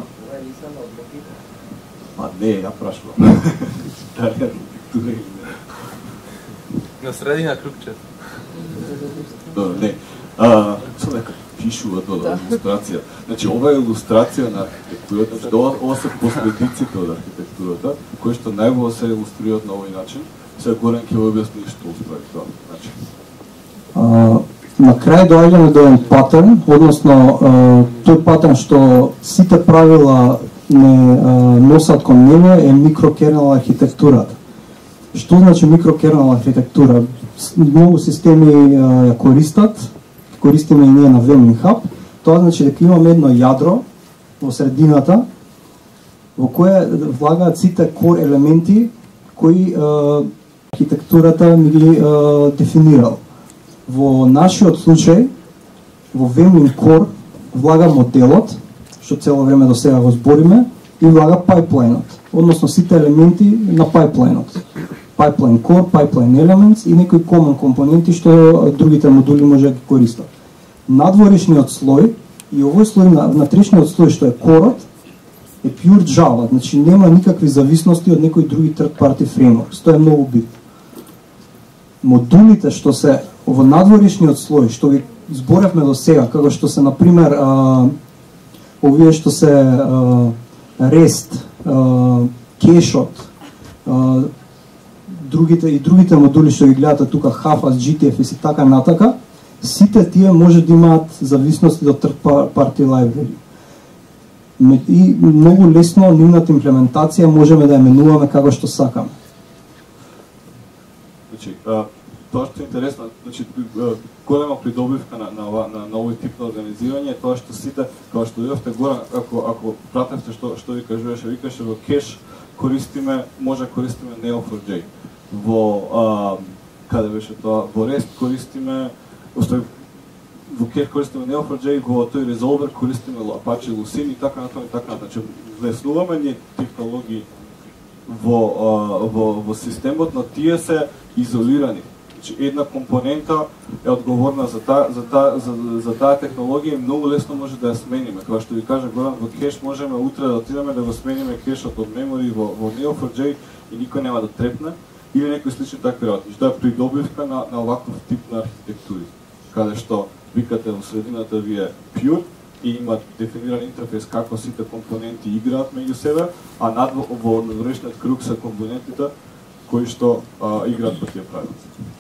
А не, ја прашувам. Дали архитектура или не? На средина крупче. Добро, не. А, што нека пишува тоа илустрација. Значи, ова е илустрација на архитектурата, значи, ова, ова се последиците од архитектурата, кои што најбоljе се илустрираат на овој начин. Сега Горан ќе ви објасни што усправи тоа. Значи. А, на крај доаѓаме до еден патерн, односно а, тој патерн што сите правила не а, носат кон него е микрокернел архитектурата. Што значи микрокернел архитектура? Многу системи а, ја користат, користиме и ние на Vemlin Hub. Тоа значи дека имаме едно јадро во средината во кое влагаат сите core елементи кои а, архитектурата ми ги а, дефинирал. Во нашиот случај, во Vemlin Core влага моделот, што цело време до сега го збориме, и влага пайплайнот, односно сите елементи на пайплайнот. Pipeline Core, Pipeline Elements и некои common компоненти што другите модули може да ги користат. Надворешниот слој и овој слој на внатрешниот слој што е корот е pure Java, значи нема никакви зависности од некои други third party frameworks. Тоа е многу битно. Модулите што се во надворешниот слој што ви зборевме до сега, како што се на пример а, овие што се а, REST, а, кешот, а, другите и другите модули што ги гледате тука, Hafas, джи ти еф и така натака, сите тие може да имаат зависности до third party library. И многу лесно нивната имплементација можеме да ја менуваме како што сакаме. Значи, а, тоа што е интересно, значи голема придобивка на на на, на овој тип на организирање е тоа што сите, како што видовте горе, ако ако пратевте што што ви кажуваше, викаше во кеш користиме, може користиме нео фор джей. Во а, каде беше тоа, во REST користиме, устои во кеш користиме нео фор джей, во тој Resolver користиме Apache Lucene и така натаму и така натаму. Значи влеснуваме ние технологии во а, во во системот, но тие се изолирани. Значи една компонента е одговорна за таа за таа за, за таа технологија и многу лесно може да ја смениме. Кога што ви кажа Горан, во кеш можеме утре да отидеме да го смениме кешот од мемори во во нео фор джей и никој нема да трепне или некои слични такви работи. Тоа е придобивка на на оваков тип на архитектури, каде што викате во средината ви е pure и има дефиниран интерфейс како сите компоненти играат меѓу себе, а над во надворешниот круг се компонентите кои што а, играат по тие правила.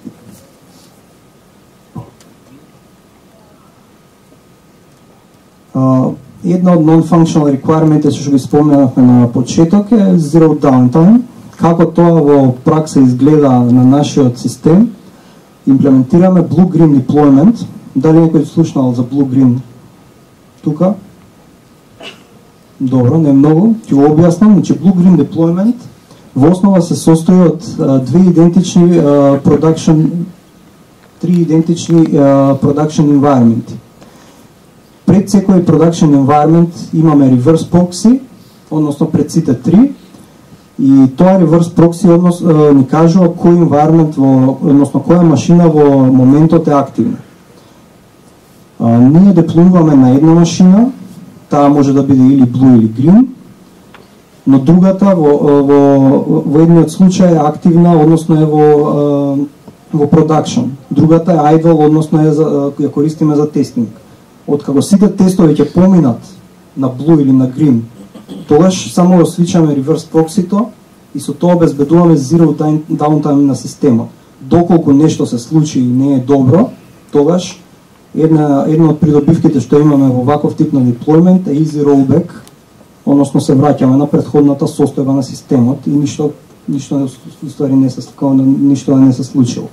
Uh, една од non-functional requirements што ги споменавме на почеток е zero downtime. Како тоа во пракса изгледа на нашиот систем? Имплементираме blue-green deployment. Дали некој слушнал за blue-green тука? Добро, не многу. Ќе го објаснам. Значи blue-green deployment во основа се состои од uh, две идентични uh, production три идентични uh, production environment. Пред секој production environment имаме reverse proxy, односно пред сите три. И тоа reverse proxy однос ни кажува кој environment во, односно која машина во моментот е активна. А, ние деплоуваме на една машина, таа може да биде или blue или green, но другата во, во, во едниот случај е активна, односно е во, во production. Другата е idle, односно е за, ја користиме за тестинг. Откако сите тестови ќе поминат на blue или на green, тогаш само го свичаме reverse proxy-то и со тоа обезбедуваме zero downtime на системот. Доколку нешто се случи и не е добро, тогаш една, една од придобивките што имаме во ваков тип на deployment е easy rollback, односно се враќаме на претходната состојба на системот и ништо ништо ствари не се ништо не се случило.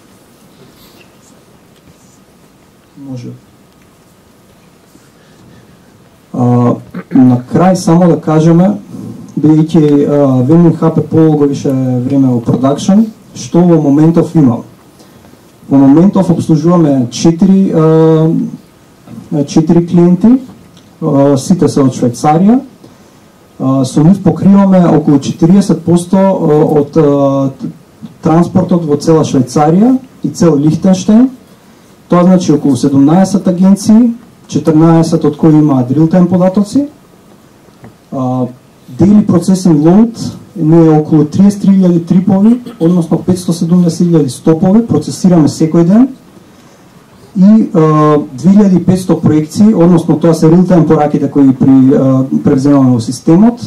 Може. А, на крај само да кажеме, бидејќи Vemin Hub е полого више време во продакшн, што во моментов имаме. Во моментов обслужуваме четири четири клиенти, сите се од Швајцарија. Со нив покриваме околу четириесет проценти од транспортот во цела Швајцарија и цел Лихтенштеин. Тоа значи околу седумнаесет агенции, четрнаесет од кои имаат real-time податоци. Daily processing load не е околу триесет три илјади трипови, односно петстотини и седумдесет илјади стопови, процесираме секој ден. И две илјади и петстотини проекции, односно тоа се real-time пораките кои при превземаме во системот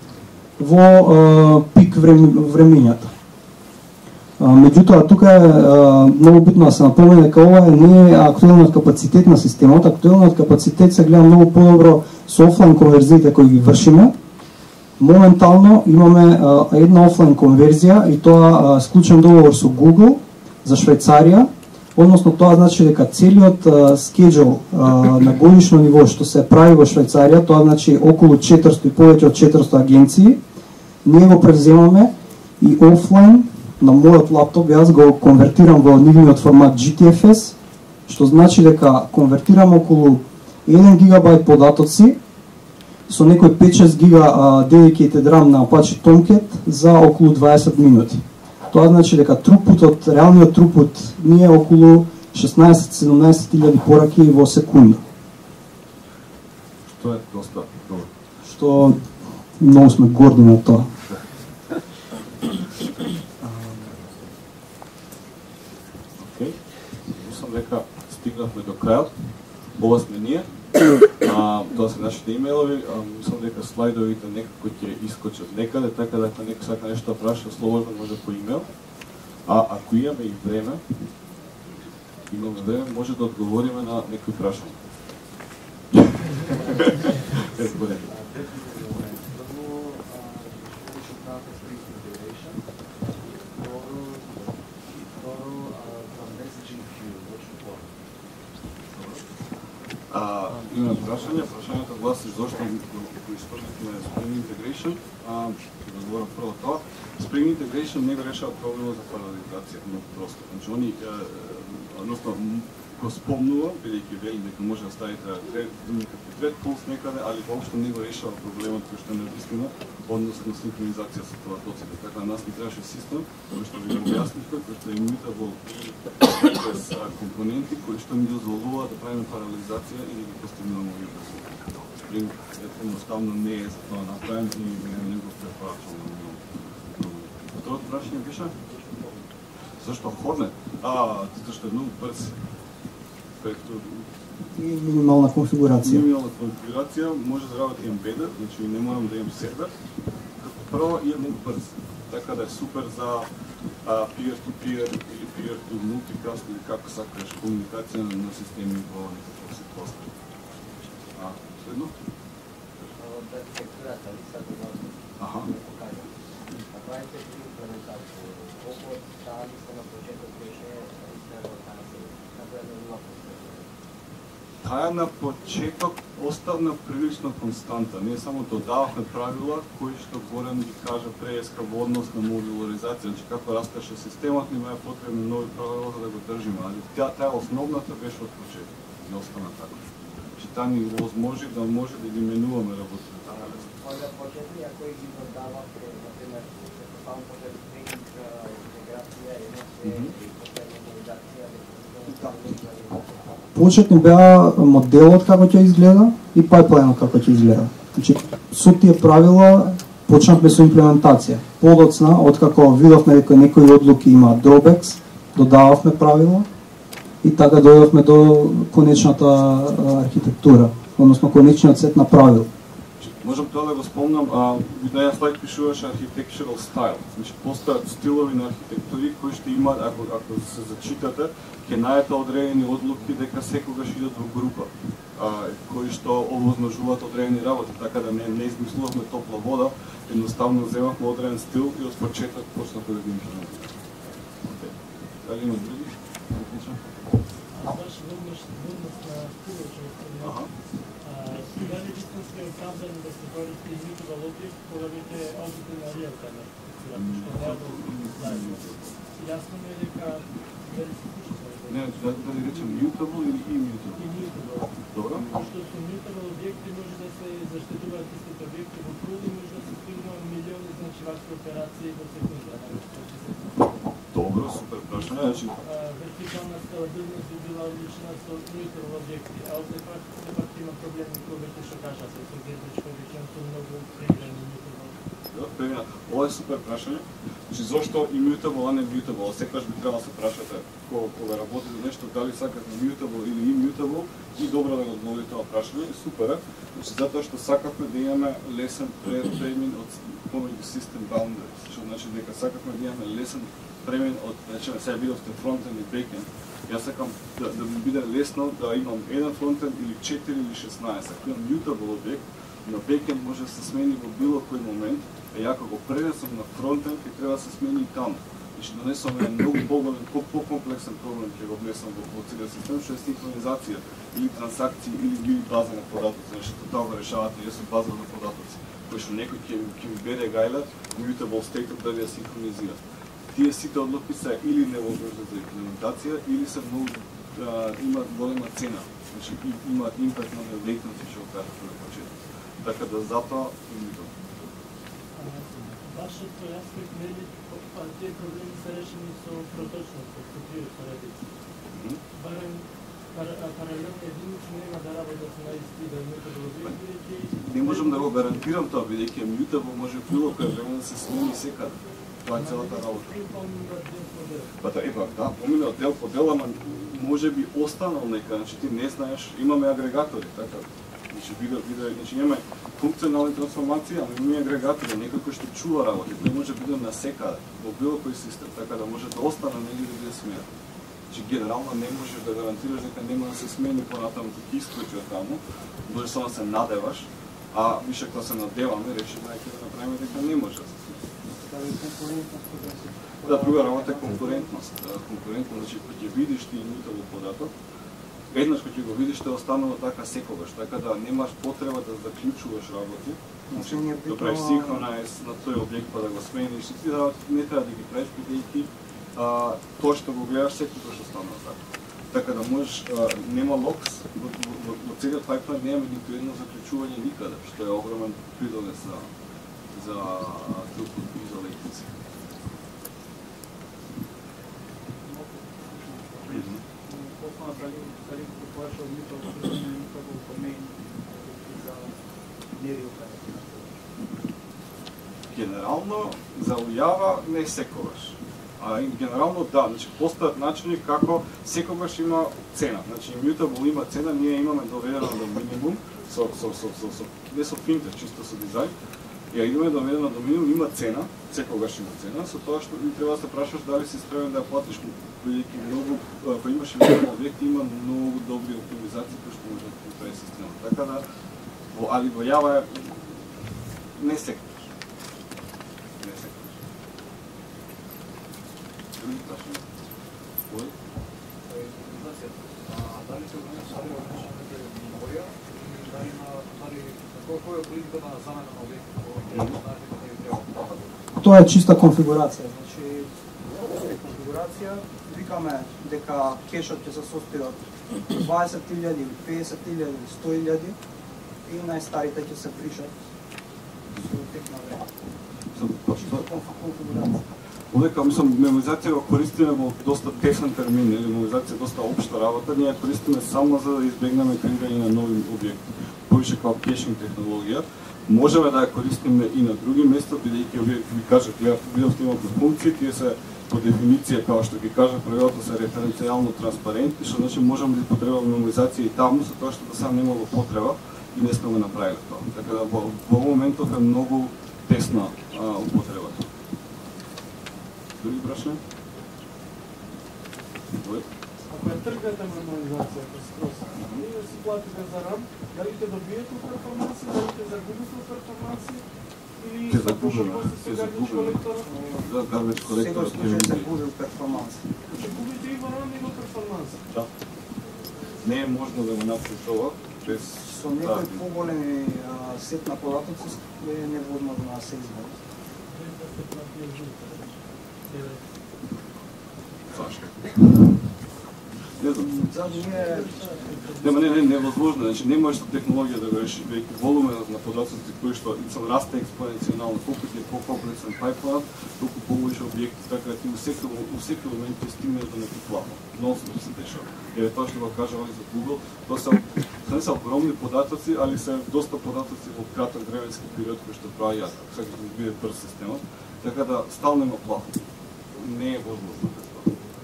во пик времењата. Меѓутоа, тука е многу битно да се напомене дека ова не е актуелниот капацитет на системот. Актуелниот капацитет се гледа многу подобро со офлайн конверзиите кои ги вршиме. Моментално имаме една офлайн конверзија и тоа склучен договор со Google за Швајцарија. Односно тоа значи дека целиот скеџул на годишно ниво што се прави во Швајцарија, тоа значи околу четиристотини и повеќе од четиристотини агенции, ние го превземаме и офлайн на мојот лаптоп јас го конвертирам во нивниот формат G T F S, што значи дека конвертирам околу еден гигабајт податоци со некој пет-шест гига dedicated RAM на Apache Tomcat за околу дваесет минути. Тоа значи дека трупутот, реалниот трупут ни е околу шеснаесет-седумнаесет илјади пораки во секунда. Што е доста добро. Што многу сме горди на тоа. Океј. Мислам дека стигнавме до крајот. Ова сме ние. А, тоа се нашите имейлови. А, мислам дека слайдовите некако ќе искочат некаде, така дека некој сака нешто да праша, слободно може по имейл. А ако имаме и време, имаме време, може да одговориме на некои прашања. А, имаме прашање, прашањето гласи зошто го используваме Spring Integration. А, ќе го говорам прво тоа. Spring Integration не го решава проблемот за паралелизација, но просто. Значи, они, односно, го спомнува, бидејќи вели дека може да ставите некакви thread pools некаде, али воопшто не го решава проблемот кој што е невистина, односно синхронизација со податоците. Така на нас ни требаше систем, кој што ви го објаснивте, кој што е immutable и без компоненти, кои што ни дозволува да правиме паралелизација и да ги постигнуваме овие услуги. Spring едноставно не е за тоа направен и не го препорачувам. Второто прашање беше? Зашто Hornet? А, затоа што е многу брз. И минимална конфигурација. Минимална конфигурација може да работи embedded, значи не морам да имам сервер. Како прво и е многу брз. Така да е супер за peer-to-peer или peer-to-multicast или како сакаш комуникација на системи во некаква ситуација. А, следно? Аха. Направите три имплементации. Колко дали сте на почеток беше Таа на почеток оставна прилично константа. Ние само додававме правила кои што Горан ги кажа преска во однос на модуларизација. Значи како растеше системот, ни беа потребни нови правила за да го држиме. Али таа таа основната беше од почеток и остана така. Значи та ни возможи да може да ги менуваме работите. Onda početnija koji bi dodavate, na primjer, sam počet trening integracija, jedno sve i posebno mobilizacija. Почетни беа моделот како ќе изгледа и пайплајнот како ќе изгледа. Значи, со тие правила почнавме со имплементација. Подоцна, откако видовме дека некои одлуки има дробекс, додававме правила и така дојдовме до конечната архитектура, односно конечниот сет на правила. Можам тоа да го спомнам, а на ја слайд пишуваше architectural style. Значи постојат стилови на архитектури кои што имаат, ако ако се зачитате, ќе најдете одредени одлуки дека секогаш идат во група, а, кои што овозможуваат одредени работи, така да не не измислувавме топла вода, едноставно земавме одреден стил и од почеток почнавме да ги имплементираме. Дали има други? Баш веднаш веднаш на стилот, дали бистно сте оправдани да се користи методологија кога веќе одите на реал-тайм, што не е заедно. Јасно ми е дека дали се слуша. Не, да да речем mutable или immutable. Immutable. Добро. Што со mutable објекти може да се заштитуваат истите објекти во круг и може да се стигнува милиони значувачки операции во секунда. Добро, супер прашање. Значи вертикална скалабилност би била одлична со mutable објекти, а овде пак сепак има проблеми кои веќе што кажате, со геометричко речено со многу преграни mutable. Ова е супер прашање. Значи зошто immutable, а не mutable? Секогаш би требало да се прашате кога кога работите нешто дали сакате mutable или immutable и добро да го одговорите тоа прашање. Супер е. Значи затоа што сакавме да имаме лесен премин од помеѓу system boundaries. Што значи дека сакавме да имаме лесен премин од, значи сега видовте фронтенд и бекенд. Јас сакам да, да ми биде лесно да имам еден фронтенд или четири или шеснаесет. Ако имам mutable објект, на бекенд може да се смени во било кој момент, а ја ако го пренесам на фронтенд, ќе треба да се смени и таму. И што донесам еден многу поголем, по-комплексен проблем ќе го внесам во, во целиот систем, што е синхронизација или трансакции или или база на податоци, што тоа решавате јас со база на податоци, кој што некој ќе ќе ми бере гајла, mutable state да ја синхронизира. Тие сите одлуки се или невозможни за имплементација или се многу имаат голема цена. Значи имаат импакт на latency што го кажав на почеток. Така да затоа immutable. Вашето аспект нели тие проблеми се решени со проточност, со криопоредици. Барем паралелни единици нема да работат на исти да методологија. Не можам да го гарантирам тоа, бидејќи mutable може било кој време да се смени секаде. Тоа е целата работа. Па да, епак, да, поминат дел по дел, ама може би останал нека, значи ти не знаеш, имаме агрегатори, така. Значи видео, видео, значи имаме функционални трансформации, ама имаме агрегатори, некој кој што чува работи, тој може да биде на секаде, во било кој систем, така да може да остане негде да биде сменен. Значи генерално не можеш да гарантираш дека нема да се смени понатаму, ќе исклучи од таму, може само да се надеваш, а више кога се надеваме, решиме дека да направиме дека не може да се смени. Да, друга работа е конкурентност. Конкурентност, значи кога ќе видиш ти immutable податок, еднаш кога ќе го видиш тоа останува така секогаш, така да немаш потреба да заклучуваш работи. Значи да правиш синхрониз на тој објект па да го смениш, ти работи не треба да ги правиш бидејќи тоа што го гледаш секогаш останува така. Така да можеш, нема локс, во, во, во целиот пайплайн немаме ниту едно заклучување никаде, што е огромен придонес за за throughput и за latency. Посна дали дали препорача immutable immutable domain за нереал-тайм. Генерално за ујава не секогаш. А генерално да, значи постојат начини како секогаш има цена. Значи immutable има цена, ние имаме доведено до минимум со со со со, со не со финтер, чисто со дизајн. Ја идеме доведено до минимум има цена, секогаш има цена, со тоа што ти треба да се прашаш дали си спремен да ја платиш, бидејќи многу ако имаш immutable објекти има многу добри оптимизации кои што можат да направи системот. Така да во али во јава е не секогаш. Не секогаш. Други прашања? Кој? Дали се организира организираната меморија или дали има дали која е политиката на замена на објекти во Тоа е чиста конфигурација, значи конфигурација викаме дека кешот ќе се состои од дваесет илјади, пеесет илјади, сто илјади и најстарите ќе се пришат со тек на време. Овдека, мислам, меморизација го користиме во доста тесен термин, или меморизација е доста општа работа, ние користиме само за да избегнеме креирање на нови објекти, повише како кешинг технологија. Можеме да ја користиме и на други места, бидејќи ви кажав, видовте има функции, тие се по дефиниција, како што ги кажа правилото, се референцијално транспарентни, што значи можеме да потребаме меморизација и таму, за тоа што до сега немало потреба и не сме го направиле тоа. Така да во, во моментов е многу тесна а, употребата. Други прашања? Ако ја тргнете меморизацијата скроз, ние си платите за рам, дали ќе добиете перформанси, дали ќе загубите перформанси, или ќе загубиме, ќе гарбич колектора? Да, гарбич колектора ќе ќе загубим перформанси. Ќе губите и во рам и во перформанси. Да. Не е можно да го направи тоа без Со некои поголеми сет на податоци е невозможно да се измери. Зашто? Не знам. За ние Нема, не, не, невозможно, значи не можеш со технологија да го решиш, веќе волуменот на податоците кои што сам расте експоненцијално, колку ти е по-комплексен пайплан, толку повеќе објекти, така да ти у секој у секој момент ќе стигнеш до некој плафон. Нонстоп се дешава. Еве тоа што го кажа овој за Google, тоа се не се огромни податоци, али се доста податоци во краток временски период кои што трајаат, сака да биде брз системот, така да стално има плафон. Не е возможно тоа.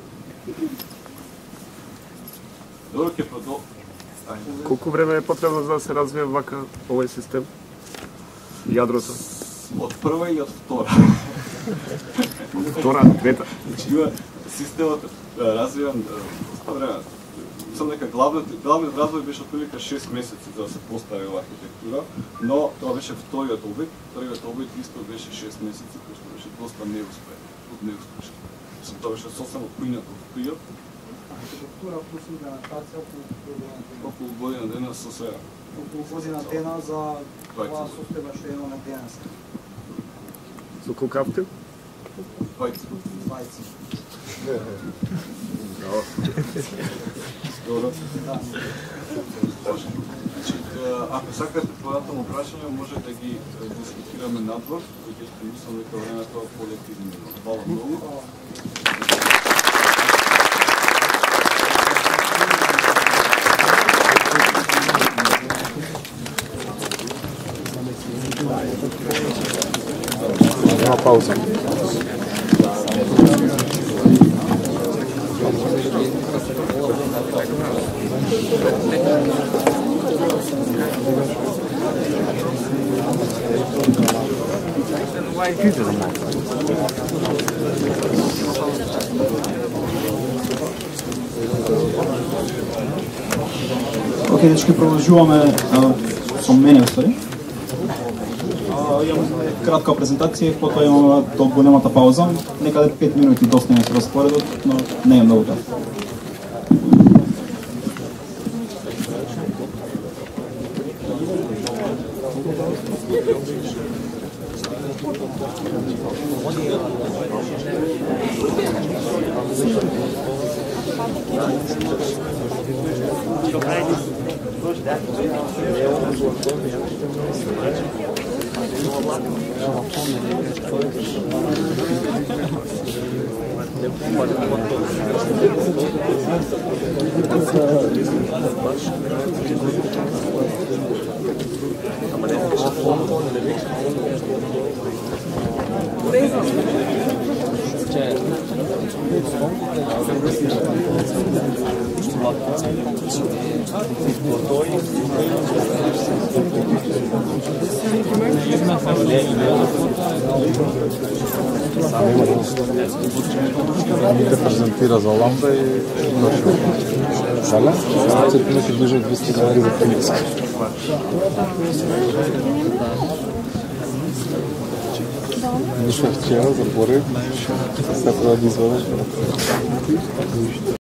Добро, ќе продол... Колку време е потребно за да се развие вака овој систем? Јадрото? Од прва и од втора. Втора, трета. Значи има системот развиван доста време. Мислам дека главниот главниот развој беше отприлика шест месеци за да се постави оваа архитектура, но тоа беше вториот објект, првиот објект исто беше шест месеци, кој што беше доста неуспешен, неуспешен. Мислам тоа беше сосема поинаков период. архитектура плюс имплементација Околу година дена со се околу година дена за тоа состојба што имаме денес. Со колку автив? двајци. двајци. Добро. Да. Значи, ако сакате податно прашања, може да ги дискутираме надвор, бидејќи мислам дека времето полети изминува. Хвала многу. Нема пауза. Океј, дечки, продолжуваме со мене, уствари. Имам кратка презентација, потоа имаме до големата пауза. Некаде пет минути доснеме со распоредот, но не е многу така. Nika prezentira za lampe i došao. Šala? Sada će neki bliže двести долари за принцип. Дошъл вчера за поред, сега трябва да извадиш.